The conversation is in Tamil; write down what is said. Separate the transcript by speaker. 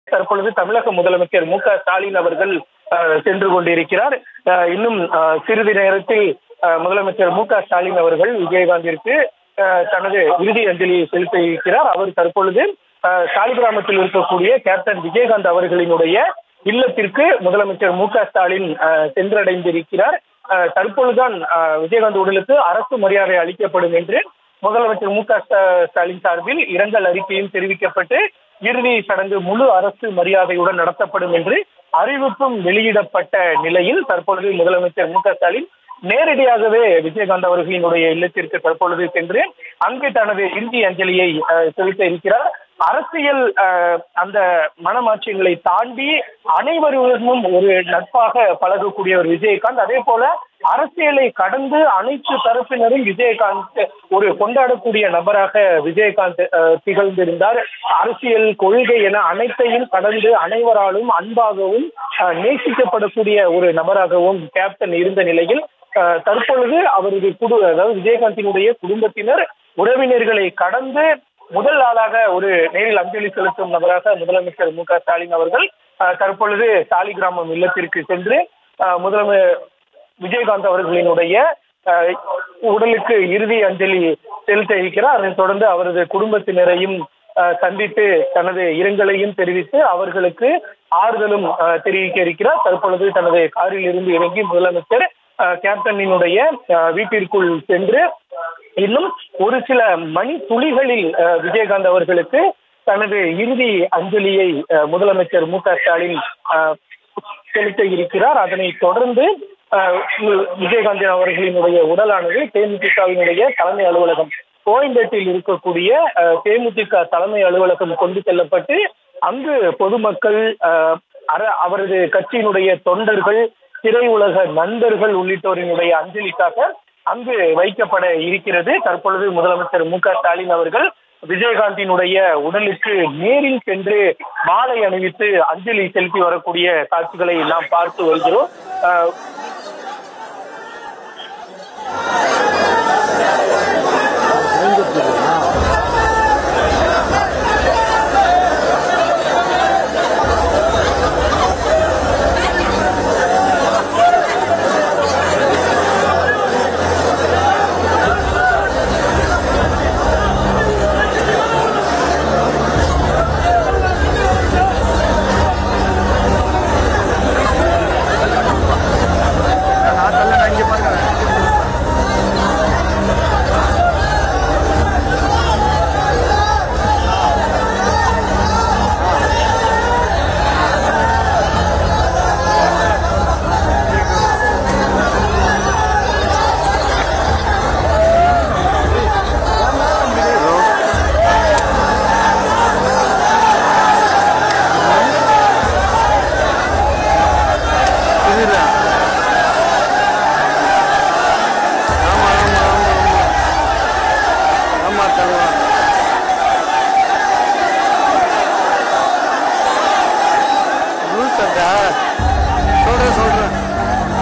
Speaker 1: தற்பொழுது தமிழக முதலமைச்சர் மு.க.ஸ்டாலின் அவர்கள் சென்று கொண்டிருக்கிறார். இன்னும் சிறிது நேரத்தில் முதலமைச்சர் மு.க.ஸ்டாலின் அவர்கள் விஜயகாந்திற்கு தனது இறுதி அஞ்சலியை செலுத்த இருக்கிறார். அவர் தற்பொழுது சாலிகிராமத்தில் இருக்கக்கூடிய கேப்டன் விஜயகாந்த் அவர்களினுடைய இல்லத்திற்கு முதலமைச்சர் மு.க.ஸ்டாலின் சென்றடைந்திருக்கிறார். தற்பொழுதுதான் விஜயகாந்த் உடலுக்கு அரசு மரியாதை அளிக்கப்படும் என்று முதலமைச்சர் மு.க.ஸ்டாலின் சார்பில் இரங்கல் அறிக்கையும் தெரிவிக்கப்பட்டு இறுதி சடங்கு முழு அரசு மரியாதையுடன் நடத்தப்படும் என்று அறிவிப்பும் வெளியிடப்பட்ட நிலையில் தற்பொழுது முதலமைச்சர் மு.க.ஸ்டாலின் நேரடியாகவே விஜயகாந்த் அவர்களினுடைய இல்லத்திற்கு தற்பொழுது சென்று அங்கு தனது இறுதி அஞ்சலியை செலுத்த இருக்கிறார். அரசியல் அந்த மனமாற்றங்களை தாண்டி அனைவருடனும் ஒரு நட்பாக பழகக்கூடிய ஒரு விஜயகாந்த், அதே போல அரசியலை கடந்து அனைத்து தரப்பினரும் விஜயகாந்த் ஒரு கொண்டாடக்கூடிய நபராக விஜயகாந்த் திகழ்ந்திருந்தார். அரசியல் கொள்கை என அனைத்தையும் கடந்து அனைவராலும் அன்பாகவும் நேசிக்கப்படக்கூடிய ஒரு நபராகவும் கேப்டன் இருந்த நிலையில் தற்பொழுது அவரது அதாவது விஜயகாந்தினுடைய குடும்பத்தினர் உறவினர்களை கடந்து முதல் ஆளாக ஒரு நேரில் அஞ்சலி செலுத்தும் நபராக முதலமைச்சர் மு.க.ஸ்டாலின் அவர்கள் தற்பொழுது சாலிகிராமம் இல்லத்திற்கு சென்று விஜயகாந்த் அவர்களினுடைய உடலுக்கு இறுதி அஞ்சலி செலுத்த இருக்கிறார். அதனைத் தொடர்ந்து அவரது குடும்பத்தினரையும் சந்தித்து தனது இரங்கலையும் தெரிவித்து அவர்களுக்கு ஆறுதலும் தெரிவிக்க இருக்கிறார். தற்பொழுது தனது காரில் இருந்து இறங்கி முதலமைச்சர் கேப்டனினுடைய வீட்டிற்குள் சென்று இன்னும் ஒரு சில மணி துளிகளில் விஜயகாந்த் அவர்களுக்கு தனது இறுதி அஞ்சலியை முதலமைச்சர் மு.க.ஸ்டாலின் செலுத்த இருக்கிறார். அதனைத் தொடர்ந்து விஜயகாந்த் அவர்களினுடைய உடலானது தேமுதிகவினுடைய தலைமை அலுவலகம் கோயம்பேட்டில் இருக்கக்கூடிய தேமுதிக தலைமை அலுவலகம் கொண்டு செல்லப்பட்டு அங்கு பொதுமக்கள், அவரது கட்சியினுடைய தொண்டர்கள், திரையுலக நண்பர்கள் உள்ளிட்டோரினுடைய அஞ்சலிக்காக அங்கு வைக்கப்பட இருக்கிறது. தற்பொழுது முதலமைச்சர் மு.க.ஸ்டாலின் அவர்கள் விஜயகாந்தினுடைய உடலுக்கு நேரில் சென்று மாலை அணிவித்து அஞ்சலி செலுத்தி வரக்கூடிய காட்சிகளை நாம் பார்த்து வருகிறோம்.
Speaker 2: சொல்றேன்